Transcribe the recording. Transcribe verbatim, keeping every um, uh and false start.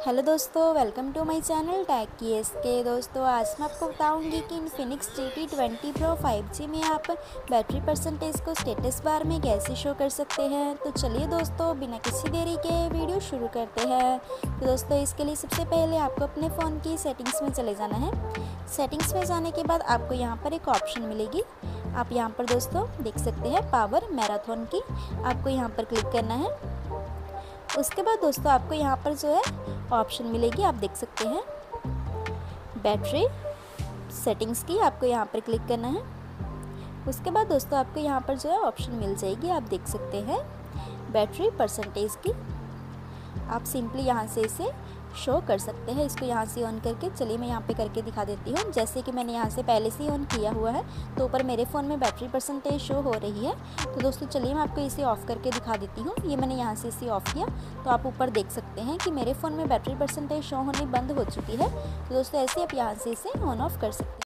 Hello दोस्तों, welcome to my channel tech की S K. दोस्तों आज मैं आपको बताऊंगी कि Infinix G T twenty pro five G में आप बैटरी परसेंटेज को स्टेटस बार में कैसे शो कर सकते हैं। तो चलिए दोस्तों बिना किसी देरी के वीडियो शुरू करते हैं। तो दोस्तों इसके लिए सबसे पहले आपको अपने फ़ोन की सेटिंग्स में चले जाना है। सेटिंग्स में जाने के बाद आपको यहाँ पर एक ऑप्शन मिलेगी। आप यहाँ पर दोस्तों देख सकते हैं पावर मैराथन की, आपको यहाँ पर क्लिक करना है। उसके बाद दोस्तों आपको यहाँ पर जो है ऑप्शन मिलेगी, आप देख सकते हैं बैटरी सेटिंग्स की, आपको यहाँ पर क्लिक करना है। उसके बाद दोस्तों आपको यहाँ पर जो है ऑप्शन मिल जाएगी, आप देख सकते हैं बैटरी परसेंटेज की। आप सिंपली यहाँ से इसे शो कर सकते हैं, इसको यहाँ से ऑन करके। चलिए मैं यहाँ पे करके दिखा देती हूँ। जैसे कि मैंने यहाँ से पहले से ही ऑन किया हुआ है तो ऊपर मेरे फ़ोन में बैटरी परसेंटेज शो हो रही है। तो दोस्तों चलिए मैं आपको इसे ऑफ़ करके दिखा देती हूँ। ये मैंने यहाँ से इसे ऑफ़ किया तो आप ऊपर देख सकते हैं कि मेरे फ़ोन में बैटरी परसेंटेज शो होनी बंद हो चुकी है। तो दोस्तों ऐसे आप यहाँ से इसे ऑन ऑफ कर सकते हैं।